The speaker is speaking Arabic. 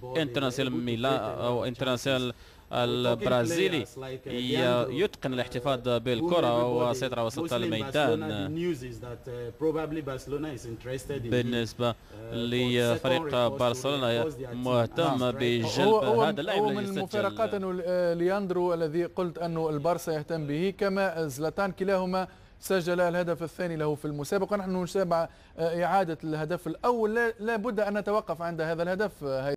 انترناسيونال ميلان أو انترناسيونال البرازيلي يتقن الاحتفاظ بالكرة وسيطرة وسط الميدان. بالنسبة لفريق برشلونة مهتم بجلب هذا اللاعب هو من المفارقات أنه لياندرو الذي قلت أنه البارسا يهتم به كما زلاتان كلاهما سجل الهدف الثاني له في المسابقة. نحن نتابع إعادة الهدف الأول، لا بد أن نتوقف عند هذا الهدف.